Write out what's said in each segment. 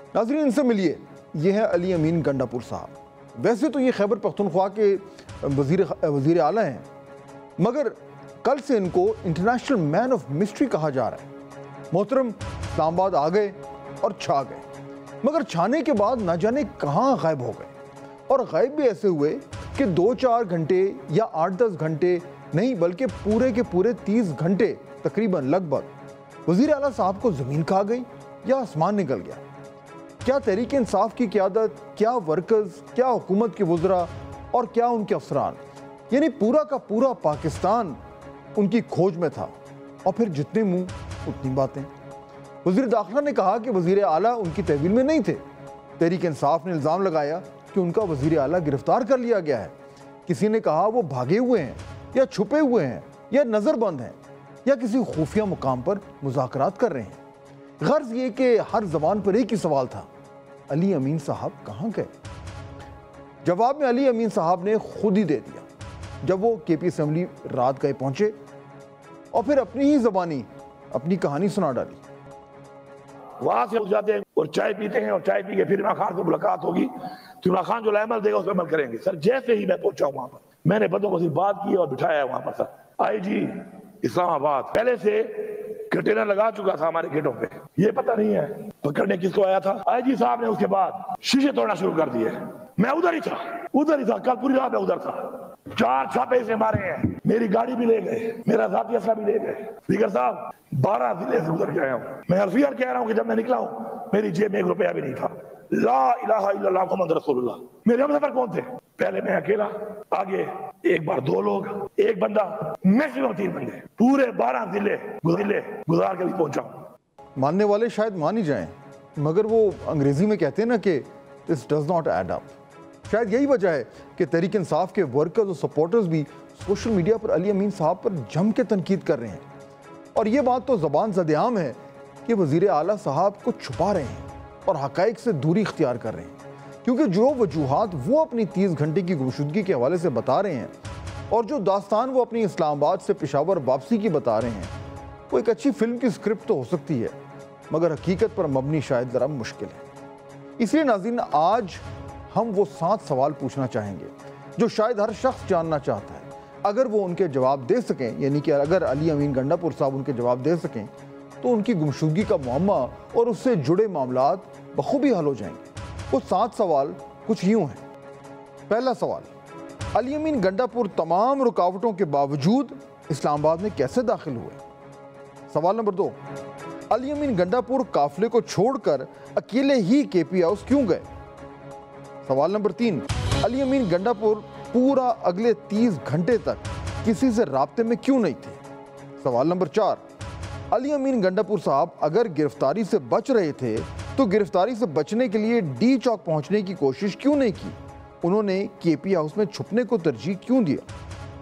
ناظرین ان سے ملیے، یہ ہے علی امین گنڈاپور صاحب۔ ویسے تو یہ خیبر پختونخوا کے وزیر اعلیٰ ہیں، مگر کل سے ان کو انٹرنیشنل مین آف مسٹری کہا جا رہا ہے۔ محترم اسلام آباد آ گئے اور چھا گئے، مگر چھانے کے بعد نہ جانے کہاں غائب ہو گئے، اور غائب بھی ایسے ہوئے کہ 2-4 گھنٹے یا 8-10 گھنٹے نہیں بلکہ پورے کے پورے 30 گھنٹے تقریباً لگ بھگ وزیر اعلیٰ صاحب کو زمین کھا گئی یا آسمان نکل گیا۔ کیا تحریک انصاف کی قیادت، کیا ورکرز، کیا حکومت کے وزراء اور کیا ان کے افسران، یعنی پورا کا پورا پاکستان ان کی کھوج میں تھا، اور پھر جتنے منہ اتنی باتیں۔ وزیر داخلہ نے کہا کہ وزیر اعلیٰ ان کی تحویل میں نہیں تھے۔ تحریک انصاف نے الزام لگایا کہ ان کا وزیر اعلیٰ گرفتار کر لیا گیا ہے۔ کسی نے کہا وہ بھاگے ہوئے ہیں یا چھپے ہوئے ہیں یا نظر بند ہیں یا کسی خفیہ مقام پر مذاکرات کر رہے ہیں۔ غرض یہ کہ ہر زبان پر ایک ہی سوال تھا، علی امین صاحب کہاں گئے؟ جواب میں علی امین صاحب نے خود ہی دے دیا جب وہ کے پی اسمبلی رات گئے پہنچے، اور پھر اپنی ہی زبانی اپنی کہانی سنا ڈالی۔ وہاں سے جاتے ہیں اور چائے پیتے ہیں، اور چائے پی کے پھر عمران خان سے ملاقات ہوگی تو عمران خان جو عمل دے گا اس پر عمل کریں گے۔ سر جیسے ہی میں پہنچا ہوں وہاں پر، میں نے بندوں کو صرف بات کی اور بٹھایا ہے وہاں پر۔ سر آئی جی اسلام آباد پہلے سے کنٹینر لگا چکا تھا ہمارے گیٹوں پہ، یہ پتہ نہیں ہے پکڑنے کس کو آیا تھا۔ آئی جی صاحب نے اس کے بعد شیشے توڑنا شروع کر دیے۔ میں ادھر ہی تھا، کل پوری رات میں ادھر تھا۔ 4 چھاپے سے مارے ہیں، میری گاڑی بھی لے گئے، میرا ذاتی اسلحہ بھی لے گئے۔ اسپیکر صاحب 12 ضلع سے گزر کے آیا ہوں۔ میں حلفیار کہہ رہا ہوں کہ جب میں نکلا ہوں میری جیب میں 1 روپیہ بھی نہیں تھا۔ لا الہ الا اللہ محمد رسول اللہ۔ میرے ہم سفر کون تھے؟ پہلے میں اکیلا، آگے ایک بار 2 لوگ، ایک بندہ، میکسیمم 3 بندے، پورے 12 ضلع گزار کے بھی پہنچا ہوں۔ ماننے والے شاید مان ہی جائیں، مگر وہ انگریزی میں کہتے ہیں نا کہ this does not add up۔ شاید یہی وجہ ہے کہ تحریک انصاف کے ورکرز اور سپورٹرز بھی سوشل میڈیا پر علی امین صاحب پر جم کے تنقید کر رہے ہیں، اور یہ بات تو زبان زد عام ہے کہ وزیر اعلیٰ صاحب کو چھپا رہے ہیں اور حقائق سے دوری اختیار کر رہے ہیں، کیونکہ جو وجوہات وہ اپنی 30 گھنٹے کی گمشدگی کے حوالے سے بتا رہے ہیں اور جو داستان وہ اپنی اسلام آباد سے پشاور واپسی کی بتا رہے ہیں، وہ ایک اچھی فلم کی سکرپٹ تو ہو سکتی ہے، مگر حقیقت پر مبنی شاید ذرا مشکل ہے۔ اس لیے ناظرین آج ہم وہ 7 سوال پوچھنا چاہیں گے جو شاید ہر شخص جاننا چاہتا ہے۔ اگر وہ ان کے جواب دے سکیں، یعنی کہ اگر علی امین گنڈاپور صاحب ان کے جواب دے سکیں تو ان کی گمشدگی کا معمہ اور اس سے جڑے معاملات بخوبی حل ہو جائیں گے۔ وہ 7 سوال کچھ یوں ہیں۔ پہلا سوال، علی امین گنڈاپور تمام رکاوٹوں کے باوجود اسلام آباد میں کیسے داخل ہوئے؟ سوال نمبر 2، علی امین گنڈاپور قافلے کو چھوڑ کر اکیلے ہی کے پی ہاؤس کیوں گئے؟ سوال نمبر 3، علی امین گنڈاپور پورا اگلے 30 گھنٹے تک کسی سے رابطے میں کیوں نہیں تھے؟ سوال نمبر 4، علی امین گنڈاپور صاحب اگر گرفتاری سے بچ رہے تھے تو گرفتاری سے بچنے کے لیے ڈی چوک پہنچنے کی کوشش کیوں نہیں کی؟ انہوں نے کے پی ہاؤس میں چھپنے کو ترجیح کیوں دیا؟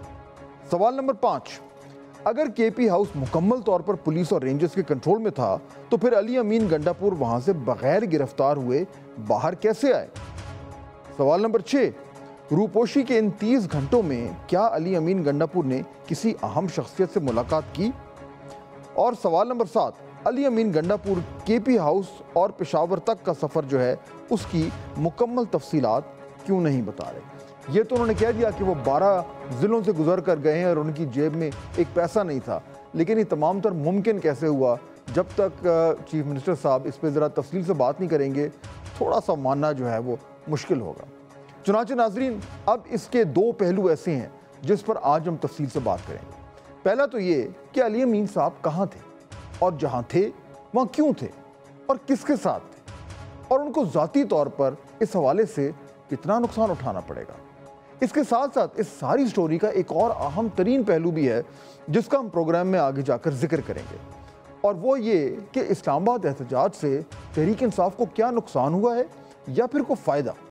سوال نمبر 5، اگر کے پی ہاؤس مکمل طور پر پولیس اور رینجرز کے کنٹرول میں تھا تو پھر علی امین گنڈاپور وہاں سے بغیر گرفتار ہوئے باہر کیسے آئے؟ سوال نمبر 6، روپوشی کے ان 30 گھنٹوں میں کیا علی امین گنڈاپور نے کسی اہم شخصیت سے ملاقات کی؟ اور سوال نمبر 7، علی امین گنڈاپور کے پی ہاؤس اور پشاور تک کا سفر جو ہے اس کی مکمل تفصیلات کیوں نہیں بتا رہے؟ یہ تو انہوں نے کہہ دیا کہ وہ 12 ضلعوں سے گزر کر گئے ہیں اور ان کی جیب میں ایک پیسہ نہیں تھا، لیکن یہ تمام تر ممکن کیسے ہوا؟ جب تک چیف منسٹر صاحب اس پہ ذرا تفصیل سے بات نہیں کریں گے تھوڑا سا ماننا جو ہے وہ مشکل ہوگا۔ چنانچہ ناظرین اب اس کے 2 پہلو ایسے ہیں جس پر آج ہم تفصیل سے بات کریں گے۔ پہلا تو یہ کہ علی امین صاحب کہاں تھے، اور جہاں تھے وہاں کیوں تھے اور کس کے ساتھ تھے، اور ان کو ذاتی طور پر اس حوالے سے کتنا نقصان اٹھانا پڑے گا۔ اس کے ساتھ ساتھ اس ساری سٹوری کا ایک اور اہم ترین پہلو بھی ہے جس کا ہم پروگرام میں آگے جا کر ذکر کریں گے، اور وہ یہ کہ اسلام آباد احتجاج سے تحریک انصاف کو کیا نقصان ہوا ہے یا پھر کوئی فائدہ۔